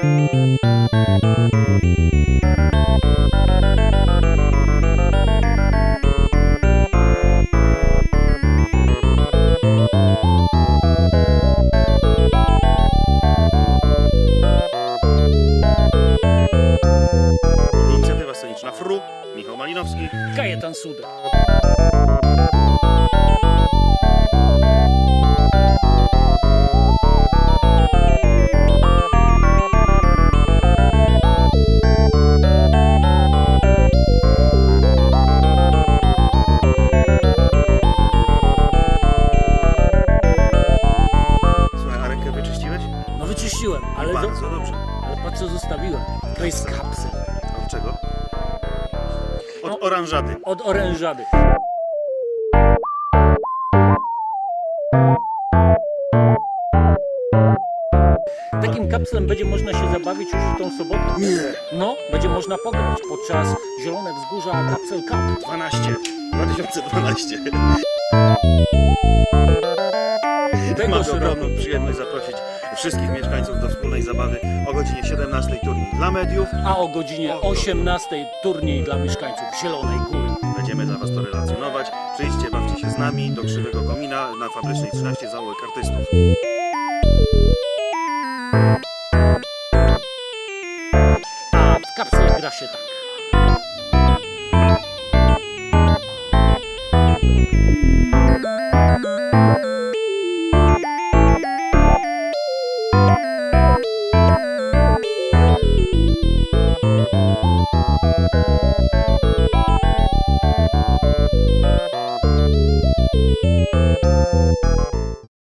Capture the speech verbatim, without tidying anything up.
Inicjatywa sceniczna F R U, Michał Malinowski, Kajetan Sude. Słuchaj, a rękę wyczyściłeś? No wyczyściłem, ale, do, Bardzo dobrze. ale patrz co zostawiłem. To jest kapsel. Od czego? Od No. oranżady. Od orężady. Takim kapslem będzie można się zabawić już w tą sobotę. Nie. No, będzie można pograć podczas Zielone Wzgórza Kapsel Cup. dwanaście. dwa tysiące dwanaście. Tegoż Mam roku. ogromną przyjemność zaprosić wszystkich mieszkańców do wspólnej zabawy o godzinie siedemnastej turniej dla mediów. A o godzinie osiemnastej turniej dla mieszkańców Zielonej Góry. Będziemy dla Was to relacjonować. Przyjdźcie, bawcie się z nami do Krzywego Komina na Fabrycznej trzynaście zaułek artystów. A w kapsle gra się tak. Thank you.